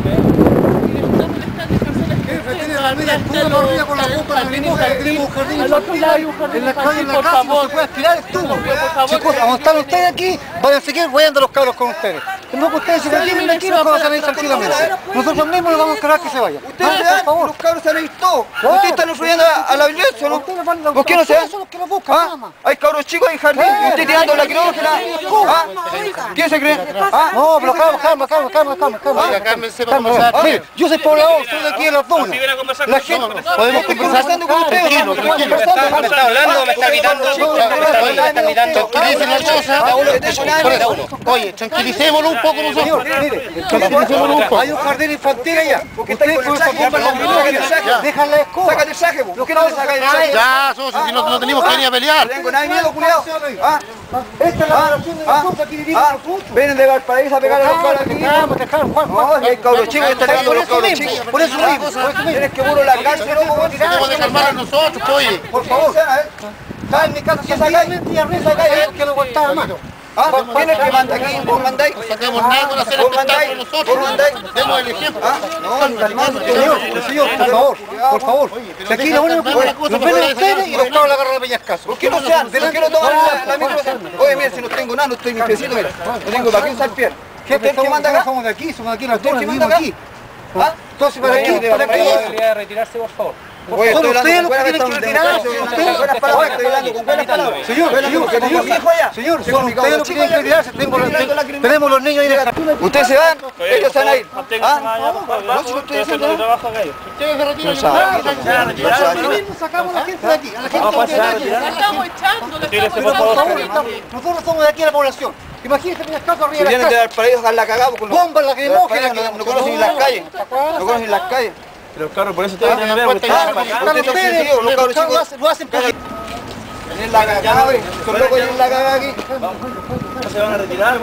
Al otro lado hay un jardín infantil, por favor. Chicos, cuando están ustedes aquí, vayan a seguir guayando los cabros con ustedes. No que ustedes se retiren de aquí, los cabros se van a ir tranquilamente. Nosotros mismos les vamos a encargar que se vayan. Ustedes se van, los cabros se van a ir todos. Ustedes están influyendo a la violencia, ¿no? ¿Por qué no se van? Hay cabros chicos en jardín y usted tirando la criógena. ¿Quién se cree? No, pero calma. Mire, yo soy poblador, soy de aquí de las dunas. La gente, podemos conversar con ustedes. ¿Me está hablando o me está gritando? Tranquilicen la cosa. Oye, tranquilicémoslo un poco nosotros. Tranquilicémoslo un poco. Hay un jardín infantil allá. Ustedes con esa bomba dejan la escoba. Sácate el saque, ¿por qué no le sacas el saque? Ya, socio, si no tenemos que venir a pelear. No tengo nada de miedo, culiao. Esta es la relación de las cosas que vivimos nosotros. Vienen de Valparaíso a pegar a los cabros aquí. No, hay cabros chicos que están pegando a los cabros chicos. Por eso mismo. Tienes que burro la cárcel, loco. Tenemos que calmar a nosotros, oye. Por favor. En mi casa, que sacáis y arriba que no aguantaba más. ¿Quién es el que manda aquí? ¿Vos mandáis? No saquemos nada con hacer espectáculo nosotros. Demos el ejemplo. Señor, por favor. Si aquí lo único que nos ven ustedes y los cabros le agarran la peñascaso. ¿Por qué no sean? ¿Por qué no toman la micro? Oye, mira, si no tengo nada, no estoy ni piecito, mira. No tengo para qué usar piel. Jefe, ¿Usted qué manda acá? somos de aquí, las dos, ¿Quién vivimos manda aquí. Entonces, ¿para qué? ¿Para qué? retirarse, por favor. Oye, Son estoy ustedes hablando los que con tienen que retirar. buenas palabras, estoy hablando con buenas palabras. Señor, son ustedes los que tienen que retirarse. Tenemos los niños ahí en el jardín. Ustedes se van, ellos se van a ir. No, si ustedes se van. Ustedes se retiran. Nosotros mismos sacamos a la gente de aquí. A la gente de aquí. Estamos echando. Nosotros somos de aquí a la población. Imagínense que casas arriba de Vienen las de casas. Valparaíso a la cagada con los Bombas lacrimógenas. no conocen ni las calles. No conocen las calles. Pero claro, por eso te van a ver. Lo hacen porque... En la cagada, son locos en la cagada aquí. No se van a retirar.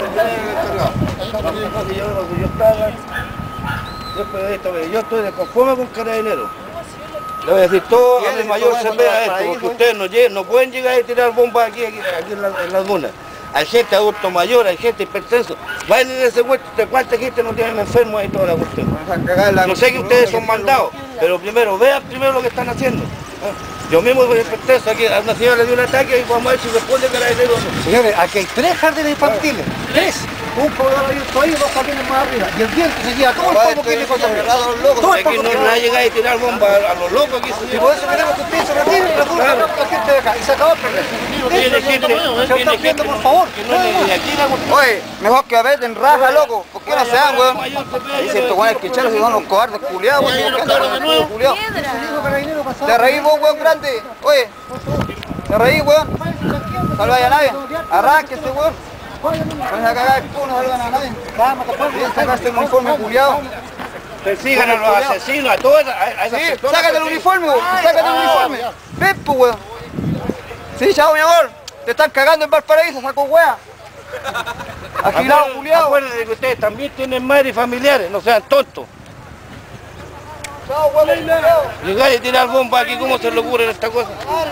Yo estoy desconforme con Carabineros. Le voy a decir, todo el mayor se vea esto, porque ustedes no pueden llegar y tirar bombas aquí en las dunas. Hay gente adulto mayor, hay gente hipertenso. Vayan en ese huerto, ¿cuánta gente no tienen enfermos ahí toda la cuestión? Yo sé que ustedes son mandados, pero vean primero lo que están haciendo. Yo mismo soy hipertenso, aquí a una señora le dio un ataque y vamos a ver si responde Carabineros o no. Señores, aquí hay 3 jardines infantiles. 3. Un poblador abierto ahí y 2 jardines más arriba. Y el viento se lleva todo el polvo que le pasa a los locos. Aquí no van a llegar y tirar bombas a los locos aquí. Y por eso queremos que ustedes se retiren y resuelvan la gente de acá. Y se acabó el problema. Se están viendo, por favor. Oye, mejor que aveten raja, loco. ¿Por qué no se dan, weón? Dice estos weones que echaron si son los cobardes culiados, weón. Te reí vos, weón grande. Oye, te reí, weón. No vaya a nadie. Arránquese, weón. Van a cagar el culo, no salgan a nadie. Bien, sacaste el uniforme culiado. Persigan a los asesinos, a todas Sí, sácate el uniforme, weón. Sácate el uniforme. Ven, pues, weón. Sí, chao, mi amor. Te están cagando en Valparaíso, saco weá. Agilado, culiado. Acuérdense que ustedes también tienen madres y familiares, no sean tontos. Chao, weón, culiado. Llegar y tirar bombas aquí, ¿cómo se le ocurre esta cosa?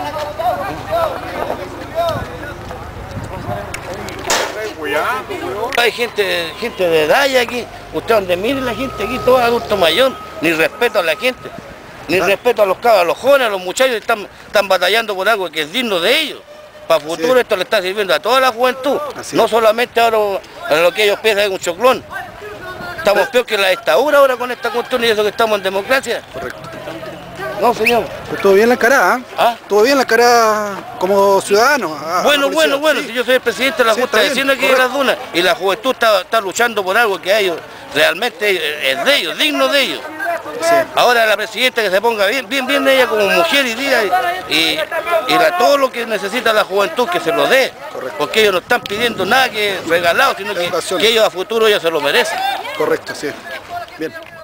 Hay gente de edad ya aquí, usted donde mire la gente aquí, todo adulto mayor, ni respeto a la gente, ni respeto a los cabros, a los jóvenes, a los muchachos que están batallando por algo que es digno de ellos. Para el futuro esto le está sirviendo a toda la juventud, no solamente ahora a lo que ellos piensan es un choclón. Estamos peor que la dictadura ahora con esta cuestión y eso que estamos en democracia. Correcto. No, señor. Pues todo bien la cara, ¿Ah? Todo bien la cara como ciudadano. Bueno, si yo soy el presidente de la Junta de Vecinos aquí de Las Dunas y la juventud está luchando por algo que a ellos realmente es de ellos, digno de ellos. Sí. Ahora la presidenta que se ponga bien ella como mujer y diga todo lo que necesita la juventud que se lo dé. Correcto. Porque ellos no están pidiendo nada que regalado, sino que ellos a futuro ya se lo merecen. Correcto, sí. Bien.